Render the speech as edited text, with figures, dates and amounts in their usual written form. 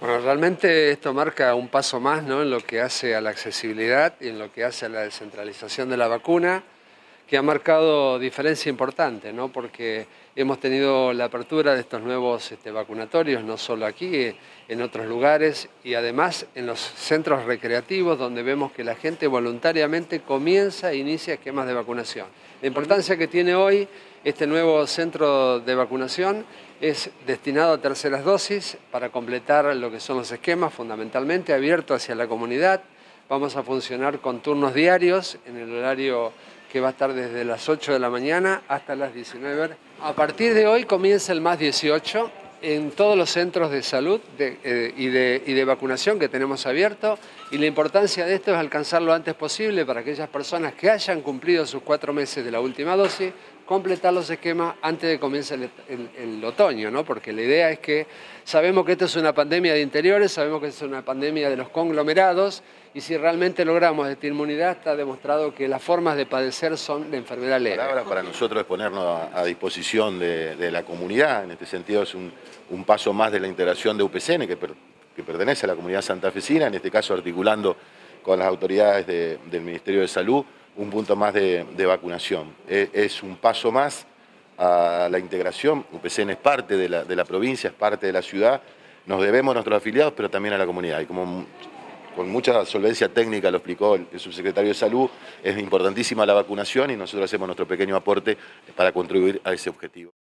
Bueno, realmente esto marca un paso más, ¿no?, en lo que hace a la accesibilidad y en lo que hace a la descentralización de la vacuna, que ha marcado diferencia importante, ¿no?, porque hemos tenido la apertura de estos nuevos vacunatorios, no solo aquí, en otros lugares, y además en los centros recreativos, donde vemos que la gente voluntariamente comienza e inicia esquemas de vacunación. La importancia que tiene hoy este nuevo centro de vacunación es destinado a terceras dosis para completar lo que son los esquemas, fundamentalmente abierto hacia la comunidad. Vamos a funcionar con turnos diarios en el horario que va a estar desde las 8 de la mañana hasta las 19 horas. A partir de hoy comienza el +18 en todos los centros de salud y de vacunación que tenemos abierto, y la importancia de esto es alcanzar lo antes posible para aquellas personas que hayan cumplido sus 4 meses de la última dosis, completar los esquemas antes de que comience el otoño, ¿no? Porque la idea es que sabemos que esto es una pandemia de interiores, sabemos que es una pandemia de los conglomerados, y si realmente logramos esta inmunidad, está demostrado que las formas de padecer son de enfermedad leve. La palabra para nosotros es ponernos a disposición de la comunidad. En este sentido es un paso más de la integración de UPCN, que pertenece a la comunidad santafesina, en este caso articulando con las autoridades del Ministerio de Salud, un punto más de vacunación. Es un paso más a la integración. UPCN es parte de la provincia, es parte de la ciudad. Nos debemos a nuestros afiliados, pero también a la comunidad. Y como con mucha solvencia técnica lo explicó el subsecretario de Salud, es importantísima la vacunación y nosotros hacemos nuestro pequeño aporte para contribuir a ese objetivo.